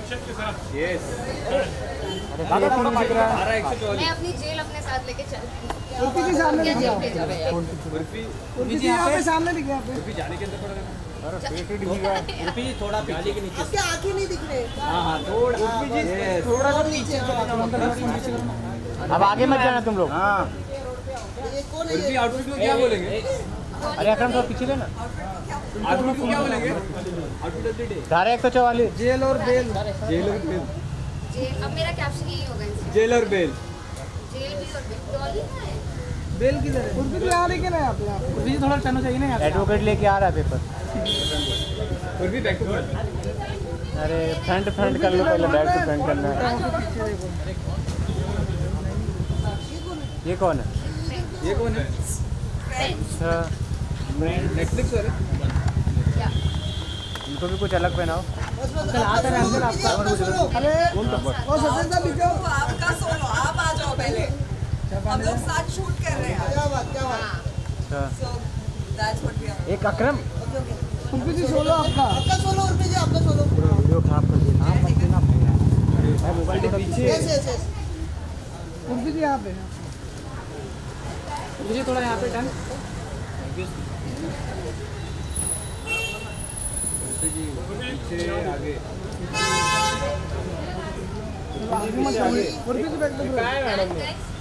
Yes. दादा थोड़ा mic रहा है। मैं अपनी जेल अपने साथ लेके चलती हूँ। उर्फी जी सामने दिख जेल जाओ। भेजा है। उर्फी जी यहाँ पे सामने दिख गया। जाने के अंदर पड़ा रहना। अरे पेट ही दिख गया। रुपी थोड़ा पीछे के नीचे। आपके आँखें नहीं दिख रहे। हाँ थोड़ा। थोड़ा सा नीचे अब आगे मत जाना तुम लोग। हाँ ये कौन है? रुपी आउटफिट को क्या बोलेंगे? अरे अकरम थोड़ा पीछे लेना। आउटफिट को क्या बोलेंगे? Outfit of the day. धारा 144। जेल और बेल। जेल और बेल। अब मेरा कैप्शन यही होगा इसमें। जेल और बेल। जेल भी और बेल। डॉली कहाँ है? बेल किधर है? उर्फी जी यहाँ लेके ना यहाँ पे। उर्फी जी थोड़ा टर्न चाहिए ना यहाँ पे। एडवोकेट लेके आ रहा है पेपर। रुपी बैक टू फ्रंट। अरे फ्रंट कर लो पहले, बैक टू फ्रंट करना है। ये कौन है? ये कौन है? अच्छा नेटफ्लिक्स वाले। क्या? इनको भी कुछ अलग पहनाओ। चल आता है अंदर आपका। अरे ओ सचिन साहब दिखाओ। आपका सोलो, आप आ जाओ पहले। हम लोग साथ शूट कर रहे हैं। क्या बात क्या बात। अच्छा So that's what we are. एक अकरम उर्फी जी सोलो आपका। आपका सोलो उर्फी जी आपका सोलो। पूरा वीडियो खराब कर दिया। नाम मत देना भैया। मैं मोबाइल के पीछे। Yes yes yes. Urfi ji यहाँ पे। मुझे थोड़ा यहाँ पे टर्न। पीछे आगे। आगे मत जाइए। Urfi ji back to. Madam